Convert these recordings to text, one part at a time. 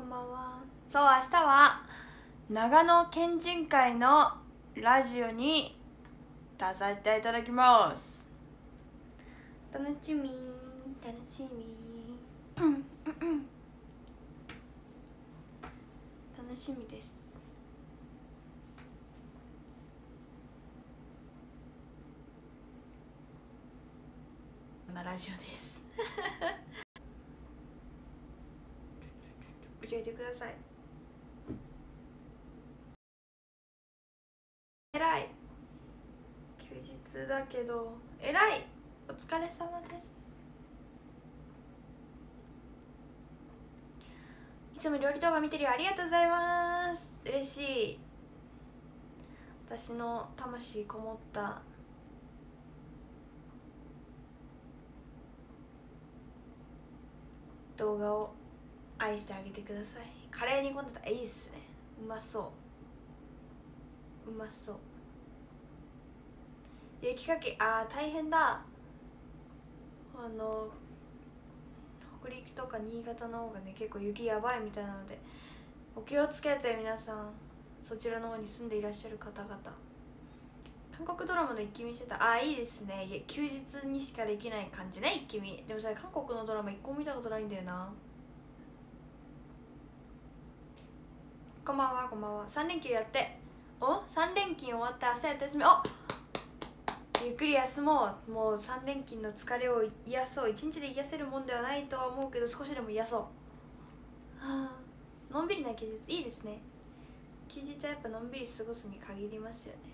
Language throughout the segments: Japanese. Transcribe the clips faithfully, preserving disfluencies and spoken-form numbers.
んばんは。そう、明日は長野県人会のラジオに出させていただきます。楽しみ楽しみ楽しみです。こんなラジオです教えてください。えらい休日だけどえらいお疲れ様です。いつも料理動画見てるよ。ありがとうございます。嬉しい。私の魂こもった動画を愛してあげてください。カレーに込んでたらいいっすね。うまそううまそう。雪かき、あー大変だ。あの北陸とか新潟の方がね結構雪やばいみたいなのでお気をつけて皆さん、そちらの方に住んでいらっしゃる方々。韓国ドラマの一気見してた。あーいいですね。いや休日にしかできない感じね、一気見。でもさ、韓国のドラマ一個も見たことないんだよな。こんばんは。こんばんは。さん連休やっておさん連勤終わって明日やった休み。おゆっくり休もう。もうさん連勤の疲れを癒そう。いちにちで癒せるもんではないとは思うけど少しでも癒そう。はあ、のんびりな休日いいですね。休日はやっぱのんびり過ごすに限りますよね。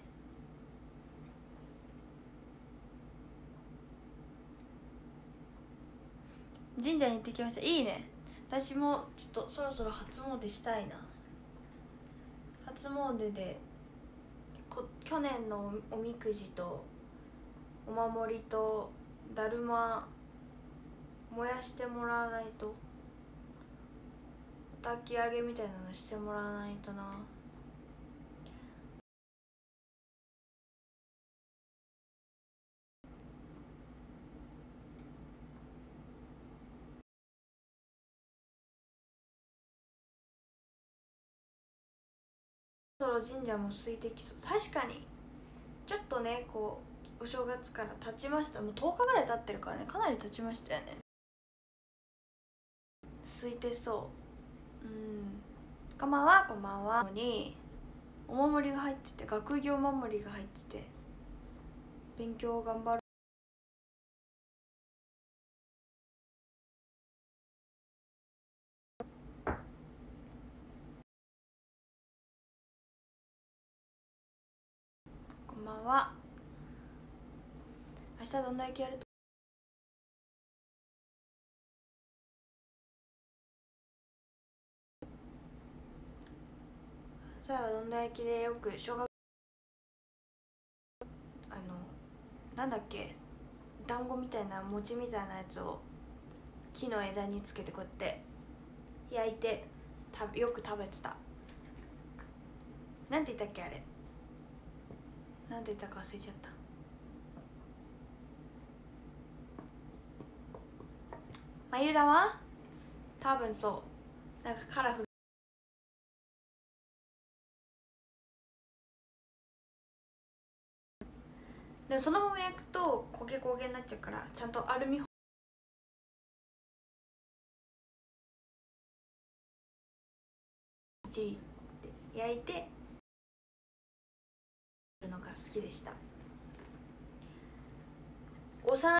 神社に行ってきました。いいね。私もちょっとそろそろ初詣したいな。初詣でこ去年のおみくじとお守りとだるま燃やしてもらわないと、お焚き上げみたいなのしてもらわないとな。そろ神社も空いてきそう。確かにちょっとね、こうお正月から経ちました。もうとおかぐらい経ってるからね、かなり経ちましたよね。空いてそう。うん。こんばんは。こんばんは。にお守りが入ってて、学業守りが入ってて、勉強頑張る。こんばんは。明日どんだけやるとさあ、どんだ焼きでよく小学あのなんだっけ、団子みたいな餅みたいなやつを木の枝につけてこうやって焼いてたよく食べてた。なんて言ったっけあれ、なんて言ったか忘れちゃった。眉玉、多分そう、なんかカラフルでもそのまま焼くと焦げ焦げになっちゃうから、ちゃんとアルミホイルで焼いてるのが好きでした。幼い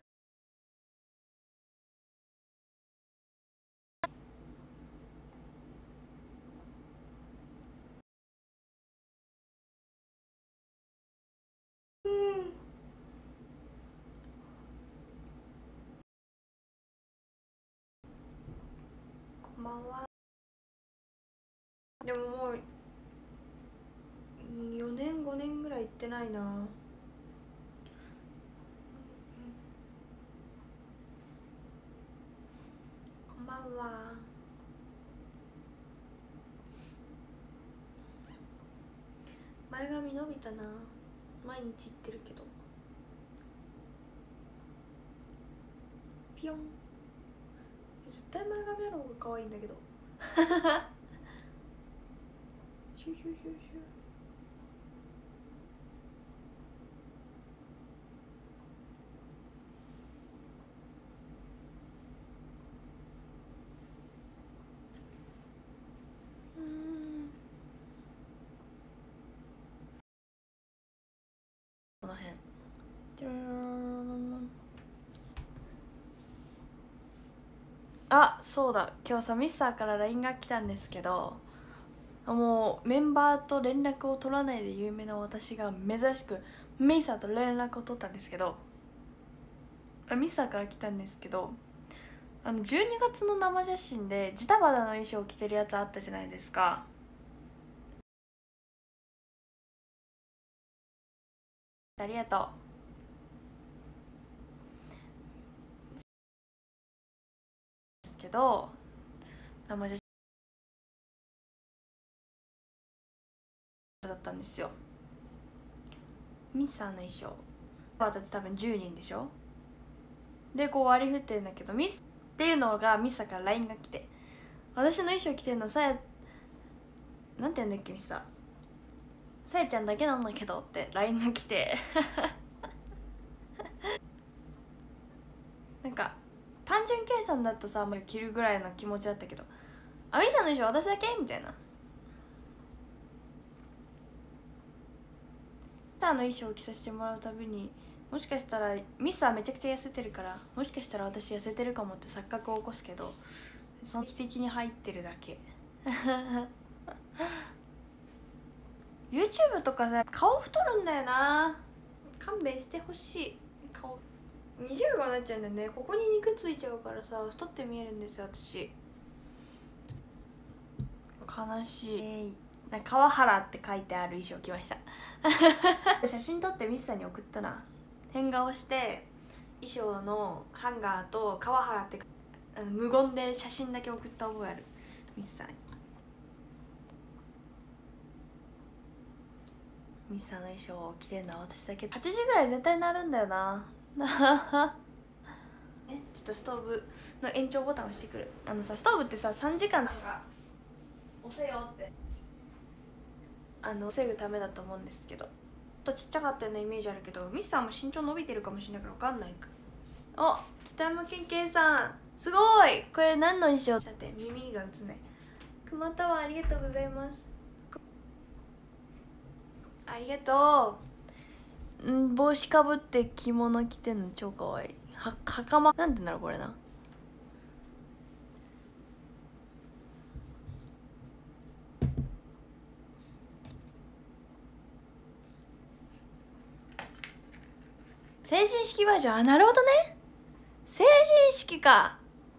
こんばんは。でももうよねんごねんぐらい行ってないな。こんばんは。前髪伸びたな。毎日行ってるけどピヨン。絶対前髪ある方が可愛いんだけどシュシュシュシュ。この辺あ、そうだ、今日さミスターから ライン が来たんですけど、もうメンバーと連絡を取らないで有名な私が珍しくミスターと連絡を取ったんですけど、ミスターから来たんですけど、あのじゅうにがつの生写真でジタバタの衣装を着てるやつあったじゃないですか。ありがとう。ですけど生写真だったんですよ。ミスターの衣装私多分じゅうにんでしょ。でこう割り振ってるんだけど、ミスっていうのがミスターから ライン が来て、私の衣装着てるのさやなんて言うんだっけミスターさやちゃんだけなんだけどって ライン が来てなんか単純計算だとさもう着るぐらいの気持ちだったけど、あミスターの衣装私だけみたいな。ミスターの衣装を着させてもらうたびに、もしかしたらミスターめちゃくちゃ痩せてるから、もしかしたら私痩せてるかもって錯覚を起こすけど、その的に入ってるだけYouTube とかさ顔太るんだよな、勘弁してほしい。顔にじゅうごになっちゃうんだよね。ここに肉ついちゃうからさ太って見えるんですよ私。悲しい。なんか川原って書いてある衣装着ました写真撮ってミスさんに送ったな。変顔して衣装のハンガーと川原ってあの無言で写真だけ送った覚えあるミスさんに。ミスさんの衣装を着てるのは私だけ。はちじぐらい絶対なるんだよなえちょっとストーブの延長ボタン押してくる。あのさストーブってささんじかんとか押せよってあの防ぐためだと思うんですけど、ちょっとちっちゃかったようなイメージあるけど、ミスさんも身長伸びてるかもしれないから分かんないか。お北山健慶さんすごい。これ何の衣装だって耳が映んない。熊田はありがとうございます。ありがとう。ん帽子かぶって着物着てんの超かわいい。は袴なんて言うんだろうこれな。成人式バージョン。あなるほどね、成人式か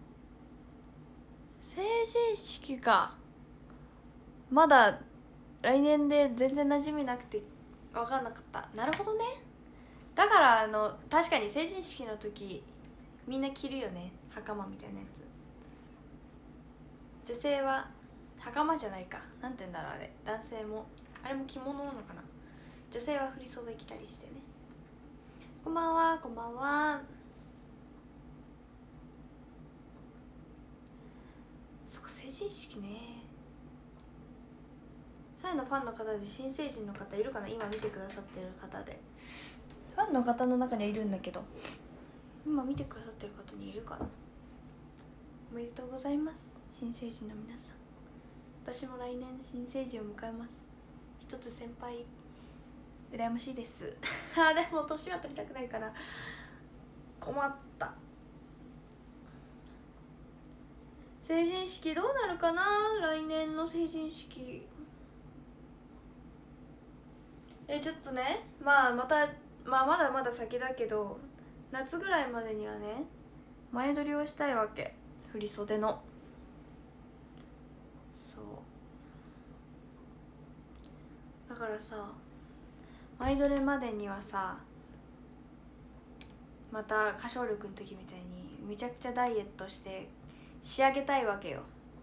成人式か。まだ来年で全然馴染みなくて分かんなかった。なるほどね。だからあの確かに成人式の時みんな着るよね袴みたいなやつ。女性は袴じゃないか、なんて言うんだろうあれ。男性もあれも着物なのかな。女性は振り袖着たりしてね。こんばんはこんばんは。そっか成人式ね。サイのファンの方で新成人の方いるかな。今見てくださってる方でファンの方の中にはいるんだけど、今見てくださってる方にいるかな。おめでとうございます新成人の皆さん。私も来年新成人を迎えます。一つ先輩羨ましいですあでも年は取りたくないから困った。成人式どうなるかな来年の成人式。えちょっとねまあまたまあまだまだ先だけど夏ぐらいまでにはね前撮りをしたいわけ。振り袖のそうだからさ前撮りまでにはさまた歌唱力の時みたいにめちゃくちゃダイエットして仕上げたいわけよ。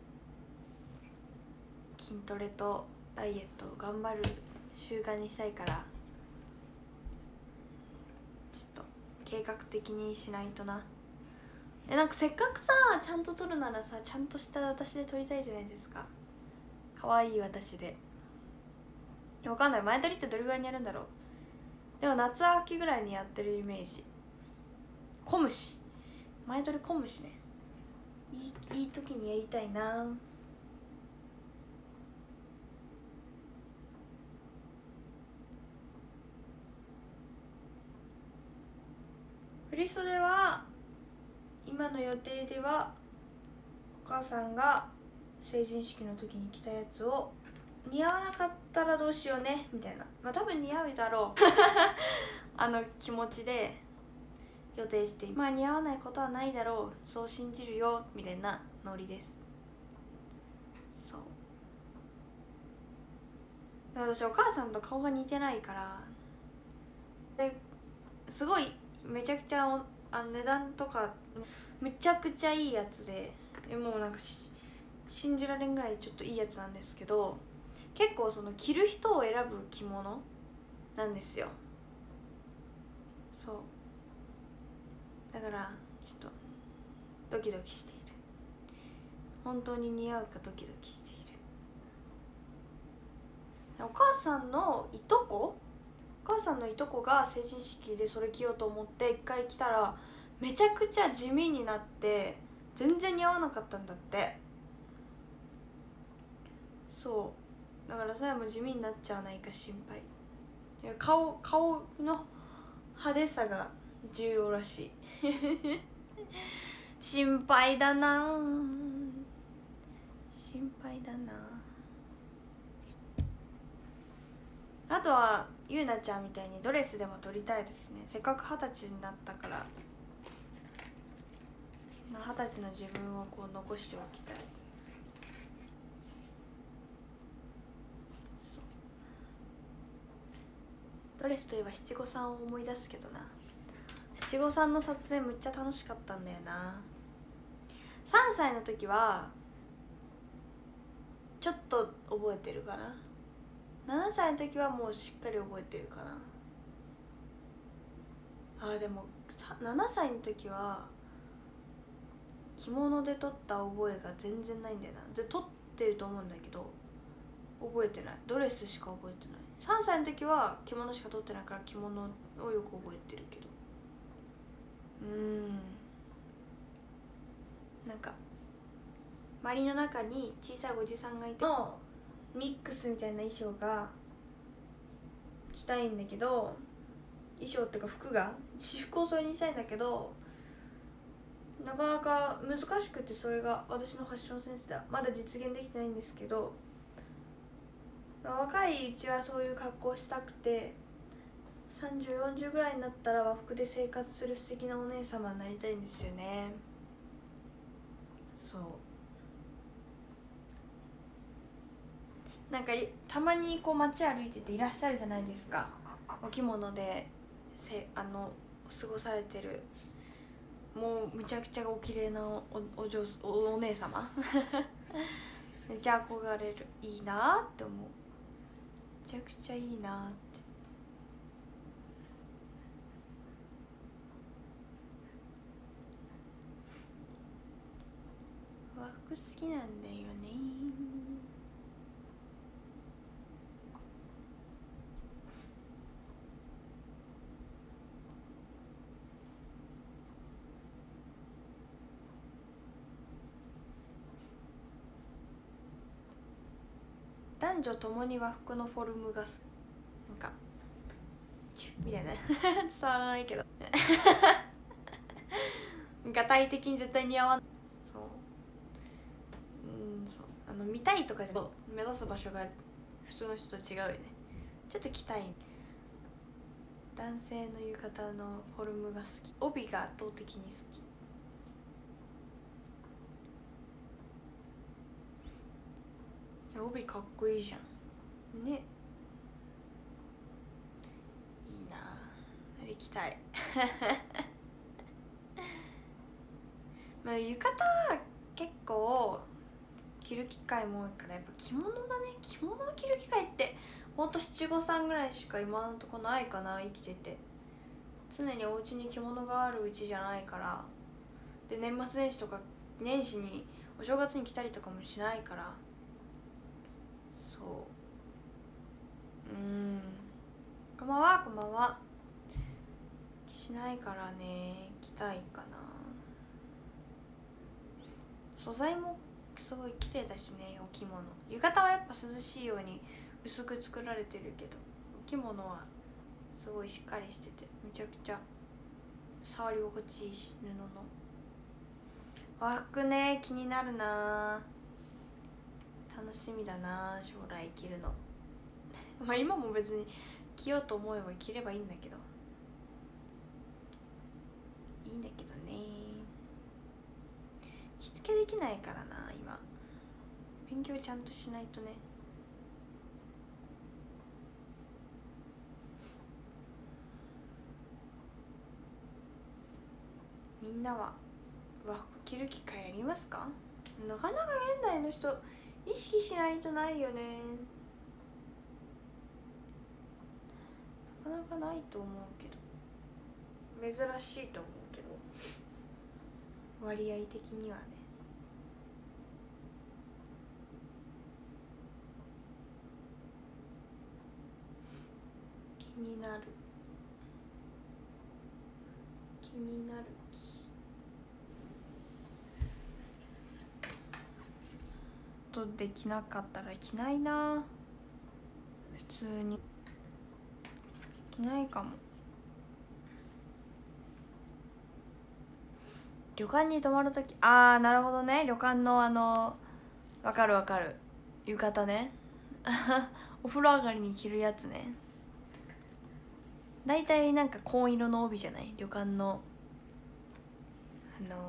筋トレとダイエットを頑張る習慣にしたいから、ちょっと計画的にしないとな。えなんかせっかくさちゃんと撮るならさちゃんとした私で撮りたいじゃないですか。可愛い私で。 わかんない、前撮りってどれぐらいにやるんだろう。でも夏秋ぐらいにやってるイメージ。混むし、前撮り混むしね。いいいい時にやりたいな。振り袖は今の予定ではお母さんが成人式の時に着たやつを似合わなかったらどうしようねみたいな、まあ多分似合うだろうあの気持ちで予定して、まあ似合わないことはないだろう、そう信じるよみたいなノリです。そうで、私お母さんと顔が似てないからですごいめちゃくちゃおあ値段とかめちゃくちゃいいやつで、もうなんか信じられんぐらいちょっといいやつなんですけど、結構その着る人を選ぶ着物なんですよ。そうだからちょっとドキドキしている。本当に似合うかドキドキしている。お母さんのいとこお母さんのいとこが成人式でそれ着ようと思って一回着たらめちゃくちゃ地味になって全然似合わなかったんだって。そうだからそれも地味になっちゃわないか心配。いや顔顔の派手さが重要らしい心配だな、心配だな。あとはゆうなちゃんみたいにドレスでも撮りたいですね。せっかく二十歳になったから二十歳の自分をこう残しておきたい。ドレスといえば七五三を思い出すけどな。七五三の撮影むっちゃ楽しかったんだよな。さんさいの時はちょっと覚えてるかな。ななさいの時はもうしっかり覚えてるかな。あーでもななさいの時は着物で撮った覚えが全然ないんだよな。で撮ってると思うんだけど覚えてない。ドレスしか覚えてない。さんさいの時は着物しか撮ってないから着物をよく覚えてるけど、うーんなんか周りの中に小さいおじさんがいてのミックスみたいな衣装が着たいんだけど、衣装っていうか服が私服をそれにしたいんだけどなかなか難しくて、それが私のファッションセンスではまだ実現できてないんですけど、若いうちはそういう格好したくてさんじゅう、よんじゅうぐらいになったら和服で生活する素敵なお姉様になりたいんですよね。そうなんかたまにこう街歩いてていらっしゃるじゃないですか、お着物でせあの過ごされてるもうむちゃくちゃお綺麗な お, お, 嬢お, お姉様めっちゃ憧れる。いいなって思う。めちゃくちゃいいなって。和服好きなんだよね。男女ともに和服のフォルムがなんかチュッみたいな伝わらないけどが体的に絶対似合わない。そううんそうあの見たいとかじゃ目指す場所が普通の人と違うよね。ちょっと着たい。男性の浴衣のフォルムが好き。帯が圧倒的に好き。いや帯かっこいいじゃんね。いいなあれ着たいまあ浴衣は結構着る機会も多いからやっぱ着物だね。着物を着る機会ってほんと七五三ぐらいしか今のとこないかな。生きてて常にお家に着物があるうちじゃないから。で年末年始とか年始にお正月に着たりとかもしないから。そううん、こんばんは。こんばんは。しないからね、着たいかな。素材もすごい綺麗だしね。お着物、浴衣はやっぱ涼しいように薄く作られてるけど、お着物はすごいしっかりしててめちゃくちゃ触り心地いいし、布の和服ね、気になるな。楽しみだな、将来着るのまあ今も別に着ようと思えば着ればいいんだけどいいんだけどね、しつけできないからな。今勉強ちゃんとしないとね。みんなは和服着る機会ありますか？なかなか現代の人意識しないとないよね。なかなかないと思うけど、珍しいと思うけど、割合的にはね。気になる気になる気とできなかったら着ないな。普通に着ないかも。旅館に泊まるとき、ああなるほどね。旅館のあのわかるわかる、浴衣ねお風呂上がりに着るやつね。だいたいなんか紺色の帯じゃない、旅館のあの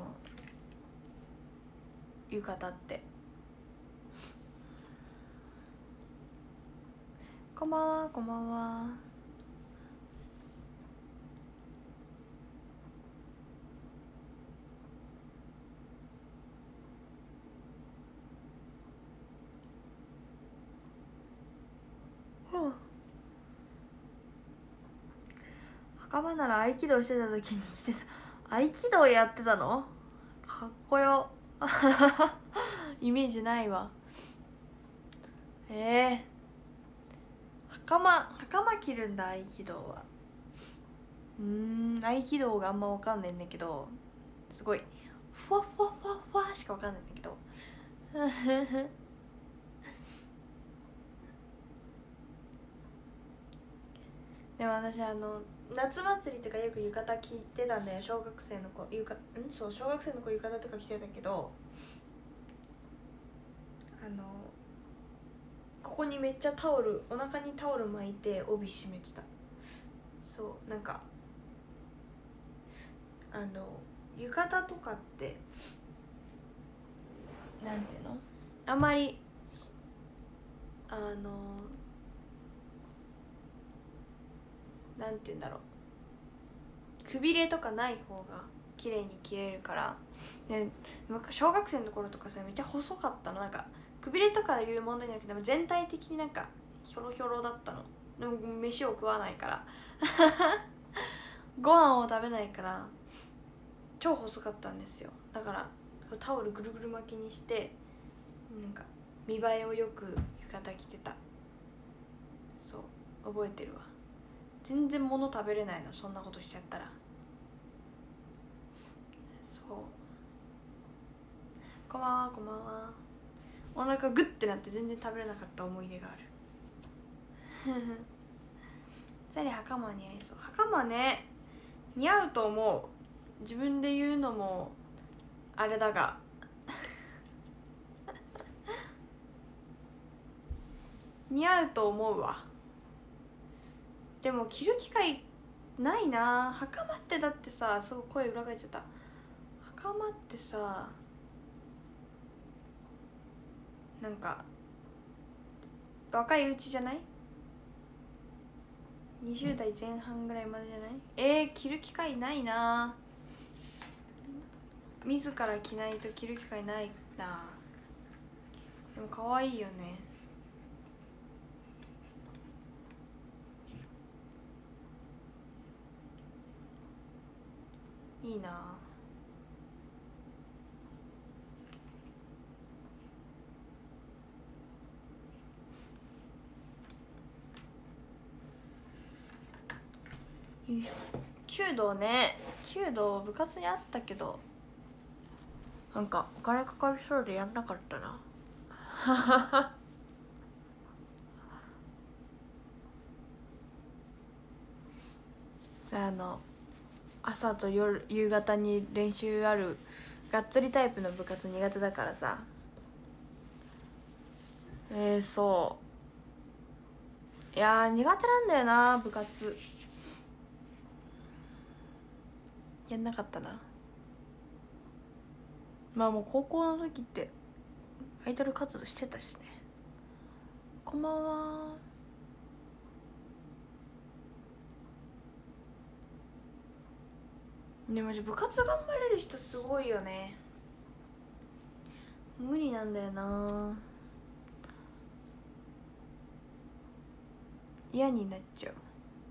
浴衣って。こんばんは。こんばんは。袴なら合気道してた時に着てた。合気道やってたの？かっこよイメージないわ。ええー、袴袴着るんだ、合気道は。うーん、合気道があんま分かんないんだけど、すごいふわふわふわふわしか分かんないんだけどでも私あの夏祭りとかよく浴衣着てたんだよ。小学生の子浴衣んそう小学生の子浴衣とか着てたけど、あのここにめっちゃタオル、お腹にタオル巻いて帯締めてた。そうなんかあの浴衣とかってなんていうの、あんまりあのなんて言うんだろう、くびれとかない方が綺麗に着れるから。で小学生の頃とかさ、めっちゃ細かったの。なんかくびれとかいう問題じゃなくて、全体的になんかひょろひょろだったの。でも飯を食わないからご飯を食べないから超細かったんですよ。だからタオルぐるぐる巻きにしてなんか見栄えをよく浴衣着てた。そう覚えてるわ。全然物食べれないの、そんなことしちゃったら。そうこんばんは。こんばんは。お腹グッてなって全然食べれなかった思い出があるさり袴似合いそう。袴ね、似合うと思う。自分で言うのもあれだが似合うと思うわ。でも着る機会ないな。袴ってだってさ、すごい声裏返っちゃった。袴ってさ、なんか若いうちじゃない？にじゅう代前半ぐらいまでじゃない？えー、着る機会ないな。自ら着ないと着る機会ないな。でも可愛いよね。いいな。 よいしょ。弓道ね、弓道部活にあったけどなんかお金かかりそうでやんなかったなじゃああの朝と夜夕方に練習あるがっつりタイプの部活苦手だからさ。えー、そういやー苦手なんだよな部活。やんなかったな。まあもう高校の時ってアイドル活動してたしね。こんばんは。でも部活頑張れる人すごいよね。無理なんだよな。嫌になっちゃう。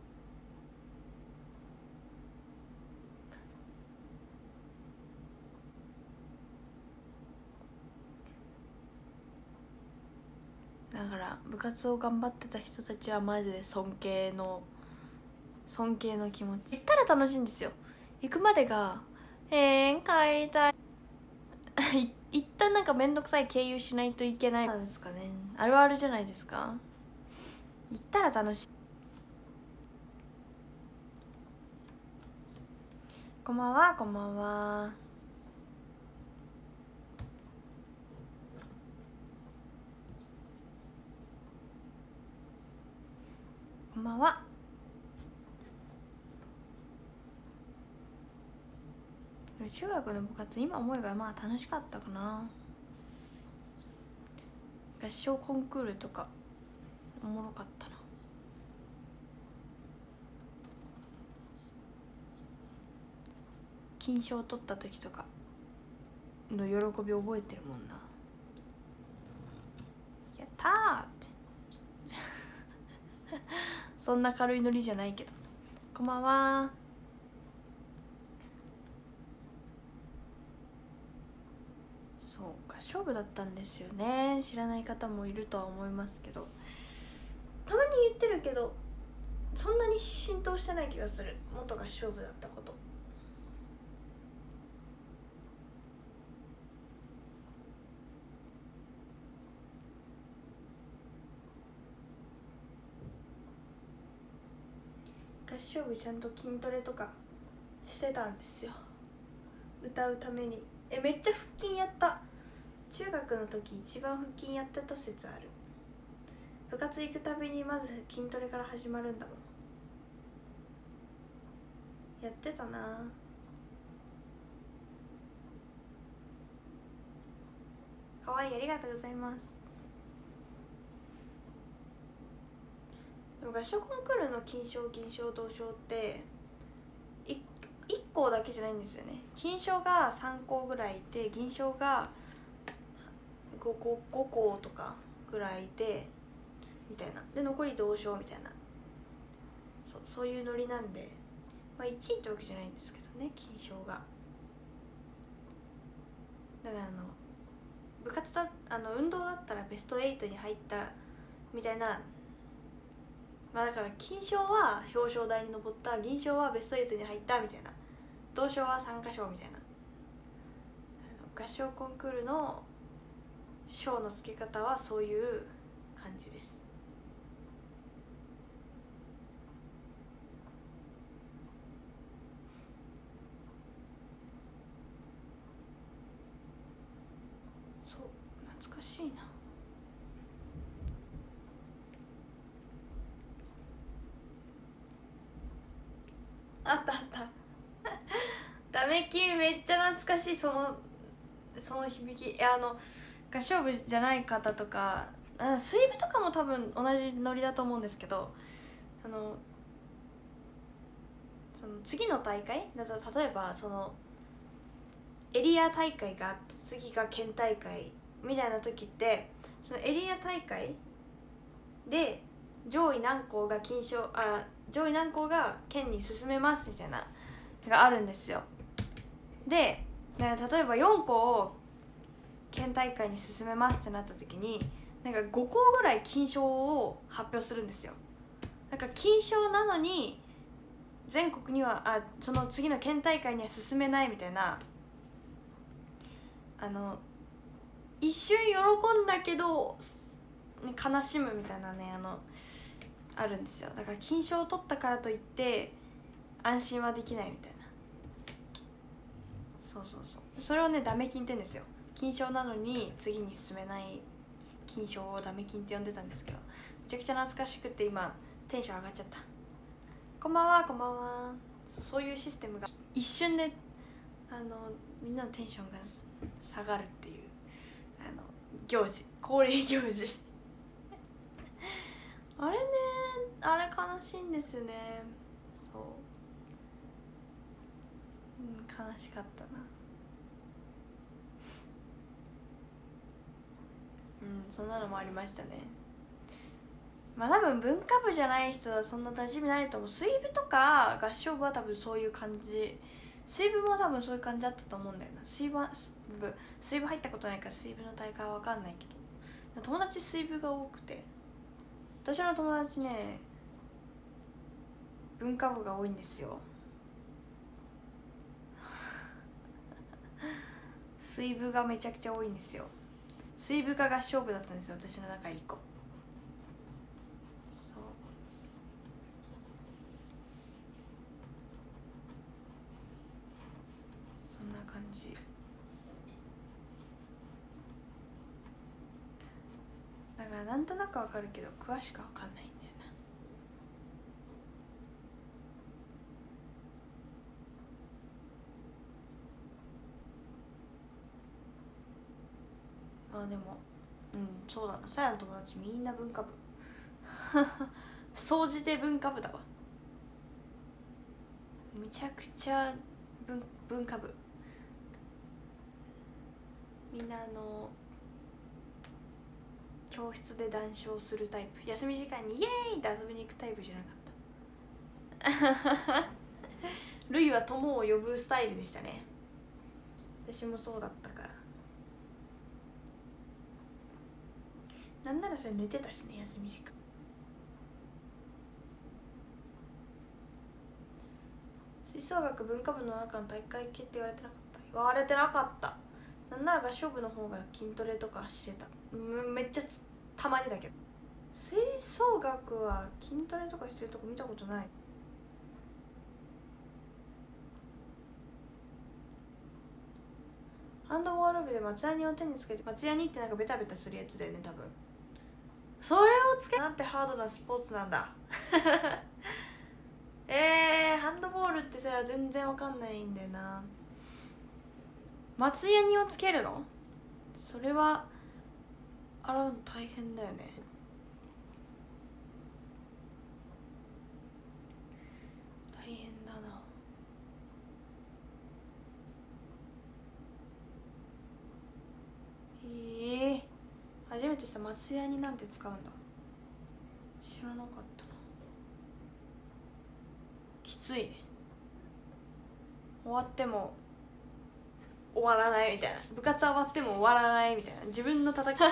だから部活を頑張ってた人たちはマジで尊敬の尊敬の気持ち。行ったら楽しいんですよ。行くまでが「えー、帰りたい」一旦なんか面倒くさい経由しないといけないなんですかね。あるあるじゃないですか。行ったら楽しい。こんばんは。こんばんは。こんばんは。中学の部活今思えばまあ楽しかったかな。合唱コンクールとかおもろかったな。金賞取った時とかの喜び覚えてるもんな。やったーってそんな軽いノリじゃないけど。こんばんは。そうか、勝負だったんですよね。知らない方もいるとは思いますけど、たまに言ってるけどそんなに浸透してない気がする。元合唱部だったこと。合唱部ちゃんと筋トレとかしてたんですよ、歌うために。え、めっちゃ腹筋やった。中学の時一番腹筋やってた説ある。部活行くたびにまず筋トレから始まるんだもん。やってたな。かわいい、ありがとうございます。でも合唱コンクールの金賞銀賞銅賞っていいっ校だけじゃないんですよね。金賞がさん校ぐらいいて、銀賞が 5, 5, 5校とかぐらいいてみたいな。で残り銅賞みたいな、そそういうノリなんで、まあ、いちいってわけじゃないんですけどね、金賞が。だからあの部活だあの運動だったらベストはちに入ったみたいな。まあだから金賞は表彰台に上った、銀賞はベストはちに入ったみたいな、銅賞は参加賞みたいな。合唱コンクールの賞の付け方はそういう感じです。そう、懐かしいな。あったあったダメキューめっちゃ懐かしい。そのその響き。いや、あの合唱部じゃない方とか、あ水部とかも多分同じノリだと思うんですけど、あのその次の大会だと、例えばそのエリア大会があって次が県大会みたいな時って、そのエリア大会で上位何校が金賞、あ上位何校が県に進めますみたいなのがあるんですよ。で例えばよん校を県大会に進めますってなった時に、なんかご校ぐらい金賞を発表するんですよ。なんか金賞なのに全国にはあその次の県大会には進めないみたいな、あの一瞬喜んだけど、ね、悲しむみたいなね、あのあるんですよ。だから金賞を取ったからといって安心はできないみたいな。そうそうそう、それをねダメ金って言うんですよ。金賞なのに次に進めない金賞をダメ金って呼んでたんですけど、めちゃくちゃ懐かしくて今テンション上がっちゃった。こんばんはこんばんは。そう、そういうシステムが一瞬であのみんなのテンションが下がるっていうあの行事、恒例行事あれね、あれ悲しいんですよね。そう、うん、悲しかったな。うん、そんなのもありましたね。まあ多分文化部じゃない人はそんな馴染みないと思う。水部とか合唱部は多分そういう感じ、水部も多分そういう感じだったと思うんだよな。水部部水部入ったことないから水部の大会は分かんないけど、友達水部が多くて、私の友達ね文化部が多いんですよ水部がめちゃくちゃ多いんですよ。水部が合唱部だったんですよ、私の中いい子。そう、そんな感じだから、なんとなくわかるけど詳しくわかんないんだよな。あでもうんそうだな、さやの友達みんな文化部総じて文化部だわ。むちゃくちゃ 文, 文化部みんなあの教室で談笑するタイプ、休み時間にイエーイって遊びに行くタイプじゃなかったルイは友を呼ぶスタイルでしたね。私もそうだったから、なんならそれ寝てたしね、休み時間。吹奏楽文化部の中の大会系って言われてなかった？言われてなかった。なんなら合唱部の方が筋トレとかしてた。めっちゃたまにだけど、吹奏楽は筋トレとかしてるとこ見たことない。ハンドボール部で松ヤニを手につけて、松ヤニってなんかベタベタするやつだよね多分。それをつけなんてハードなスポーツなんだえー、ハンドボールってさ全然わかんないんだよな。松ヤニをつけるの？それは洗うの大変だよね。大変だな。へえ、初めてした。松ヤニなんて使うんだ、知らなかったな。きついね、終わっても終わらないみたいな、部活は終わっても終わらないみたいな、自分の戦い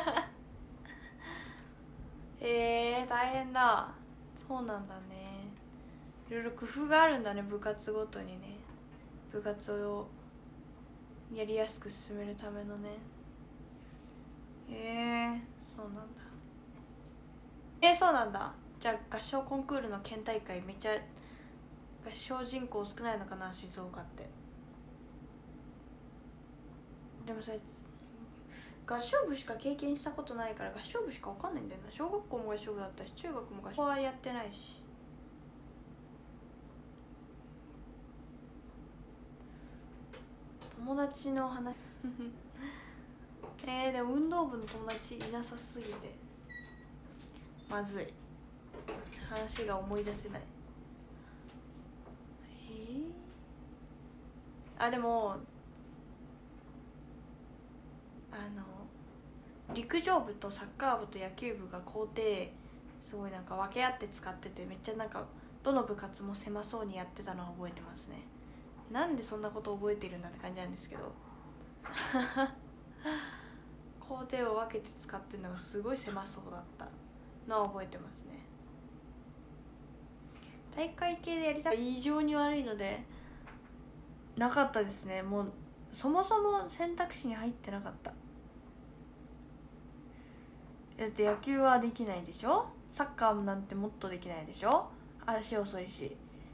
えー、大変だ。そうなんだね、いろいろ工夫があるんだね、部活ごとにね。部活をやりやすく進めるためのね。えー、そうなんだ。えー、そうなんだ。じゃあ合唱コンクールの県大会めっちゃ合唱人口少ないのかな、静岡って。でもさ、合唱部しか経験したことないから合唱部しか分かんないんだよな。小学校も合唱部だったし中学も合唱はやってないし。友達の話えー、でも運動部の友達いなさすぎてまずい、話が思い出せない。えー、あでもあの陸上部とサッカー部と野球部が校庭すごいなんか分け合って使ってて、めっちゃなんかどの部活も狭そうにやってたのを覚えてますね。なんでそんなこと覚えてるんだって感じなんですけど校庭を分けて使ってるのがすごい狭そうだったのは覚えてますね。 大会系でやりたい異常に悪いのでなかったですね。もうそもそも選択肢に入ってなかった。だって野球はできないでしょ、サッカーなんてもっとできないでしょ、足遅いし、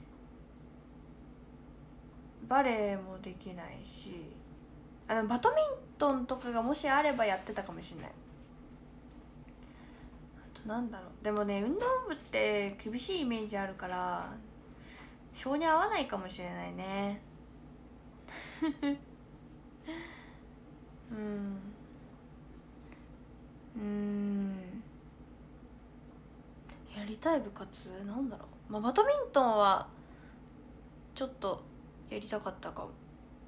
バレエもできないし、あのバドミントンとかがもしあればやってたかもしれない。あとなんだろう、でもね運動部って厳しいイメージあるから性に合わないかもしれないねうんうんやりたい部活なんだろう、まあ、バドミントンはちょっとやりたかったかも。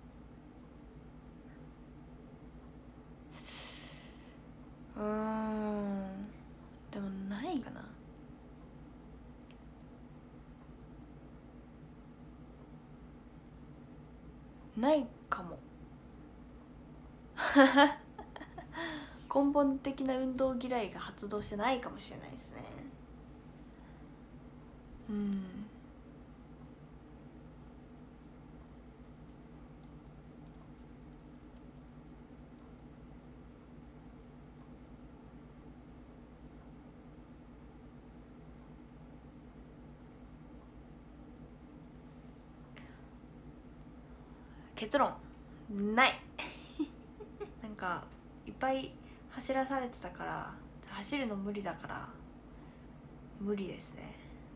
うーんでもないかな。ないかも根本的な運動嫌いが発動してないかもしれないですね。うん結論ないなんかいっぱい走らされてたから走るの無理だから無理ですね。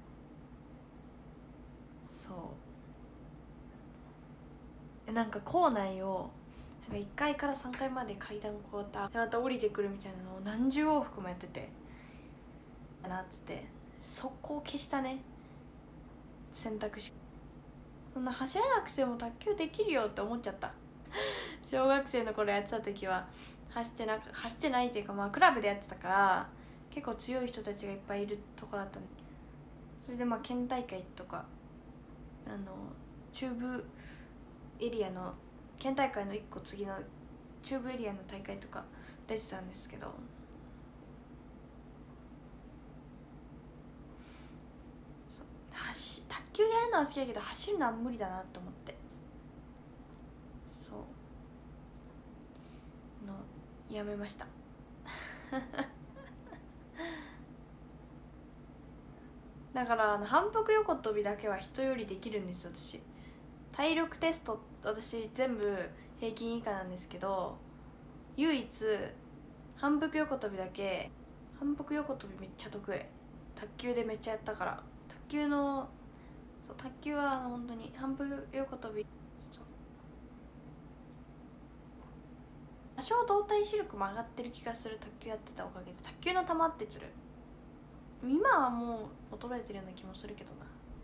そうなんか校内をなんかいっかいからさんがいまで階段こうやってまた降りてくるみたいなのを何十往復もやっててなっつって速攻消したね選択肢。そんな走らなくても卓球できるよって思っちゃった小学生の頃やってた時は走ってな走ってないっていうか、まあクラブでやってたから結構強い人たちがいっぱいいるところだったんで、それでまあ県大会とかあの中部エリアの県大会のいっこ次の中部エリアの大会とか出てたんですけど、そう走卓球やるのは好きだけど走るのは無理だなと思って、そうのやめましただから反復横跳びだけは人よりできるんですよ私。体力テスト私全部平均以下なんですけど、唯一反復横跳びだけ反復横跳びめっちゃ得意。卓球でめっちゃやったから。卓球のそう卓球はあの本当に反復横跳び多少動体視力も上がってる気がする。卓球やってたおかげで卓球の球ってつる。今はもう衰えてるような気もするけど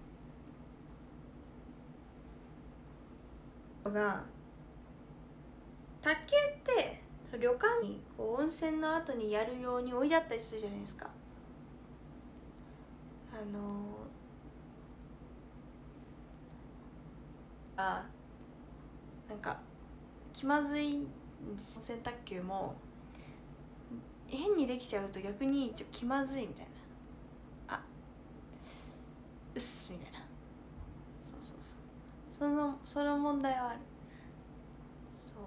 な。が卓球って旅館にこう温泉の後にやるように置いてあったりするじゃないですか。あのー、あなんか気まずいんですよ。洗濯球も変にできちゃうと逆にちょっと気まずいみたいな、あうっすみたいな、そうそうそう、そのその問題はある。そう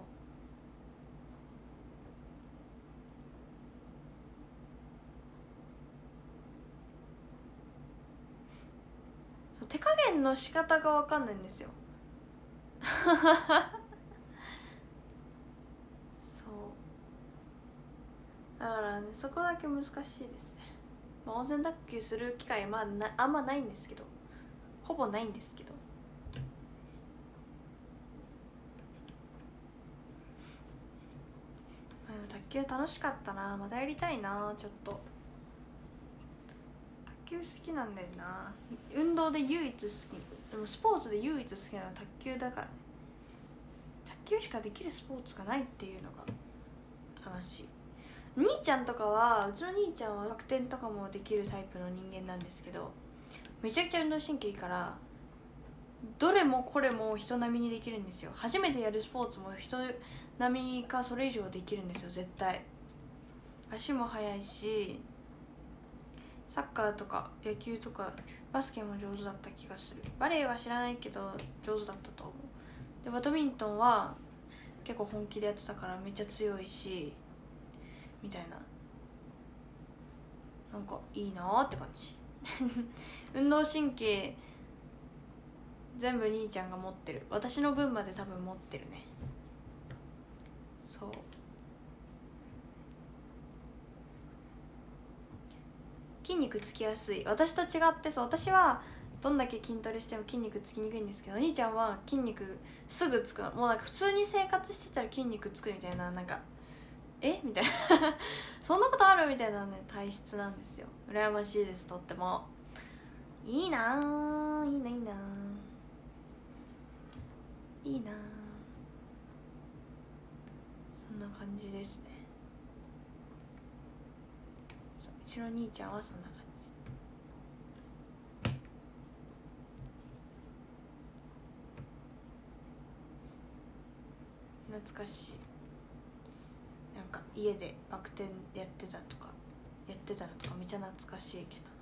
そう手加減の仕方が分かんないんですよだからねそこだけ難しいですね。まあ、温泉卓球する機会まあなあんまないんですけど、ほぼないんですけど、まあ、でも卓球楽しかったな。またやりたいな。ちょっと卓球好きなんだよな。運動で唯一好き、でもスポーツで唯一好きなのは卓球だからね。卓球しかできるスポーツがないっていうのが悲しい。兄ちゃんとかはうちの兄ちゃんはバク転とかもできるタイプの人間なんですけど、めちゃくちゃ運動神経いいからどれもこれも人並みにできるんですよ。初めてやるスポーツも人並みかそれ以上できるんですよ絶対。足も速いしサッカーとか野球とかバスケも上手だった気がする。バレーは知らないけど上手だったと思う。でバドミントンは結構本気でやってたからめっちゃ強いしみたいな、なんかいいなーって感じ運動神経全部兄ちゃんが持ってる。私の分まで多分持ってるね。そう筋肉つきやすい。私と違って、そう私はどんだけ筋トレしても筋肉つきにくいんですけど、お兄ちゃんは筋肉すぐつくの。もうなんか普通に生活してたら筋肉つくみたいな、なんかえみたいなそんなことあるみたいなね体質なんですよ。羨ましいです。とってもいいなー、いいないいないいなー。そんな感じですね。うちの兄ちゃんはそんな感じ。懐かしい。なんか家でバク転やってたとかやってたのとかめっちゃ懐かしいけどな。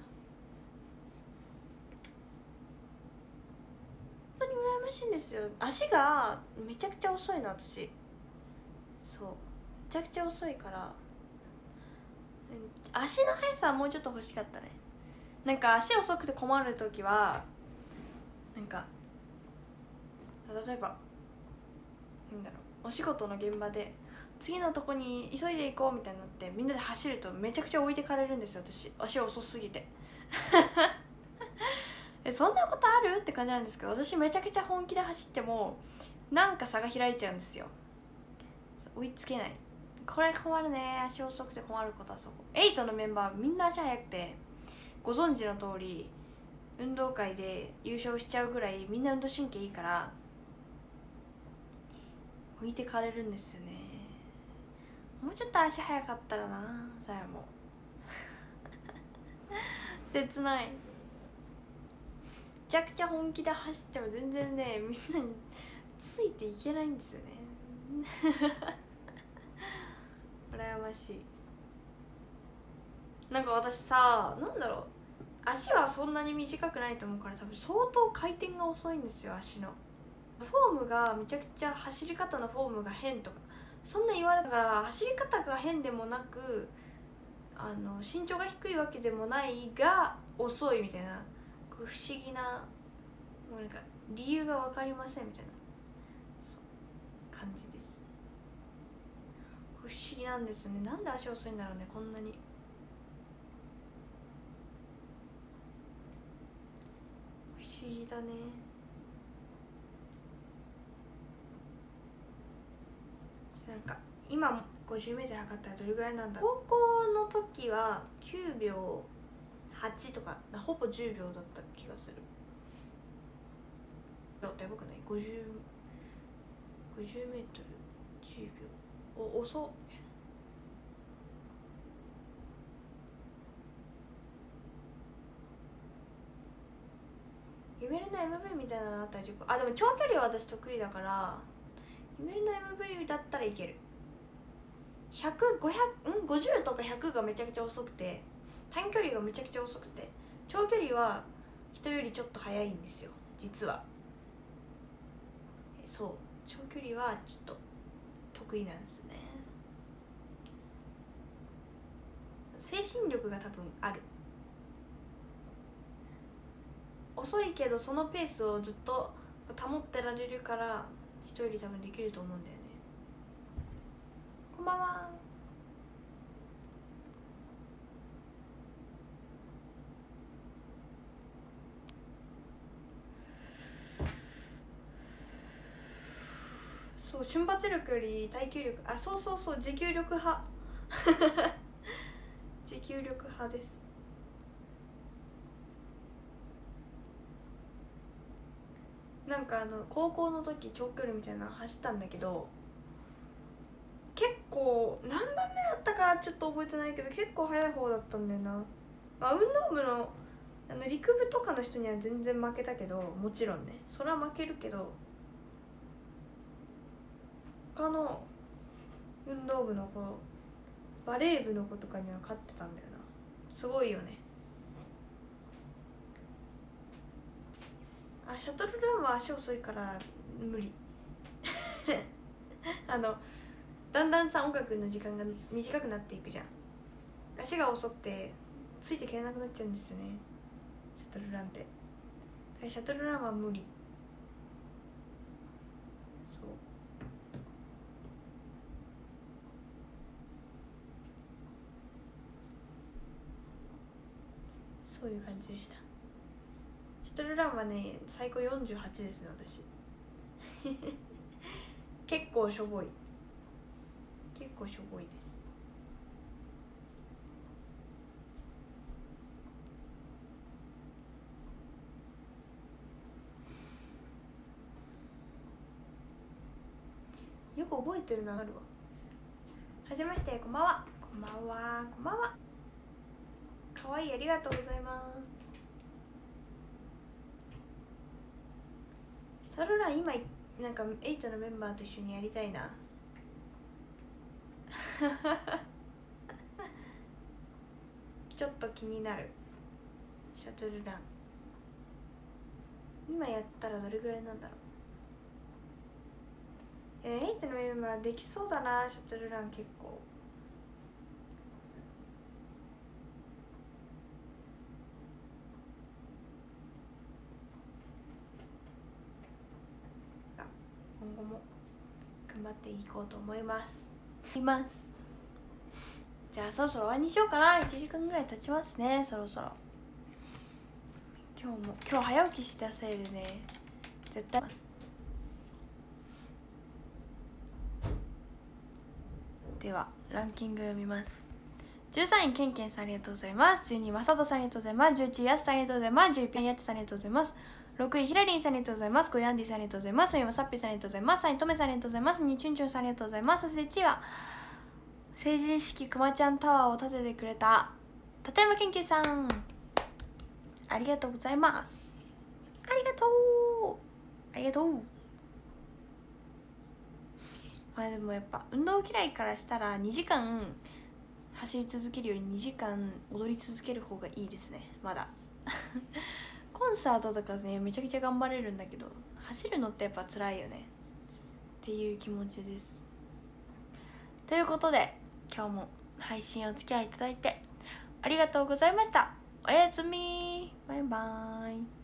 本当に羨ましいんですよ。足がめちゃくちゃ遅いの私。そうめちゃくちゃ遅いから足の速さはもうちょっと欲しかったね。なんか足遅くて困る時はなんか例えばなんだろう、お仕事の現場で次のとこに急いで行こうみたいになってみんなで走るとめちゃくちゃ置いてかれるんですよ。私足遅すぎてえそんなことあるって感じなんですけど、私めちゃくちゃ本気で走ってもなんか差が開いちゃうんですよ。追いつけない。これ困るね。足遅くて困ることはそこ。エイトのメンバーみんな足速くて、ご存知の通り運動会で優勝しちゃうぐらいみんな運動神経いいから置いてかれるんですよね。もうちょっと足速かったらなさやも切ない。めちゃくちゃ本気で走っても全然ねみんなについていけないんですよね羨ましい。なんか私さ、なんだろう、足はそんなに短くないと思うから多分相当回転が遅いんですよ。足のフォームがめちゃくちゃ走り方のフォームが変とかそんな言われたから、走り方が変でもなくあの身長が低いわけでもないが遅いみたいな、不思議な、もうなんか理由が分かりませんみたいなそう感じです。不思議なんですよね。なんで足遅いんだろうねこんなに。不思議だね。なんか今 ごじゅうメートル 測ったらどれぐらいなんだろう。高校の時はきゅうびょうはちとかほぼじゅうびょうだった気がする。ってやばくない？ ごじゅう ごじゅうメートルじゅうびょうお遅っ。ゆめるの エムブイ みたいなのあったらあ、でも長距離は私得意だからゆめるの エムブイ だったらいける。ひゃく、ごひゃく、んごじゅうとかひゃくがめちゃくちゃ遅くて短距離がめちゃくちゃ遅くて長距離は人よりちょっと速いんですよ実は。そう長距離はちょっと得意なんですね。精神力が多分ある。遅いけどそのペースをずっと保ってられるから人より多分できると思うんだよね。こんばんは。そう瞬発力より耐久力、あそうそうそう持久力派持久力派です。なんかあの高校の時長距離みたいなの走ったんだけど結構何番目だったかちょっと覚えてないけど結構速い方だったんだよな。まあ、運動部のあの陸部とかの人には全然負けたけど、もちろんねそれは負けるけど他の運動部の子バレー部の子とかには勝ってたんだよな。すごいよね。 シャトルランは足遅いから無理あのだんだんさ音楽の時間が短くなっていくじゃん。足が遅くてついていけなくなっちゃうんですよね、シャトルランって。シャトルランは無理。そうそういう感じでした。シャトルランはね最高よんじゅうはちですね私結構しょぼい、結構しょぼいです。よく覚えてるな。あるわ。はじめまして、こんばんは。こんばんは、こんばんは。かわいい、ありがとうございます。サルラン今なんかエイトのメンバーと一緒にやりたいなちょっと気になる。シャトルラン今やったらどれぐらいなんだろう。えー、エイトのメンバーできそうだな、シャトルラン結構。今後も頑張っていこうと思いますいますじゃあそろそろ終わりにしようかな。いちじかんぐらい経ちますね、そろそろ。今日も今日早起きしたせいでね絶対。ではランキング読みます。じゅうさんいケンケンさんありがとうございます。じゅうにいマサトさんありがとうございます。じゅういちいヤスさんありがとうございます。じゅういちいヤツさんありがとうございます。ろくいヒラリンさんありがとうございます。ごいアンディさんありがとうございます。よんいはサッピーさんありがとうございます。さんいトメさんありがとうございます。にいチュンチュンさんありがとうございます。そしていちいは成人式くまちゃんタワーを建ててくれた立山研究さんありがとうございます。ありがとうありがとう。まあでもやっぱ運動嫌いからしたらにじかん走り続けるよりにじかん踊り続ける方がいいですね。まだコンサートとかねめちゃくちゃ頑張れるんだけど走るのってやっぱ辛いよねっていう気持ちです。ということで今日も配信お付き合いいただいてありがとうございました。おやすみ、バイバーイ。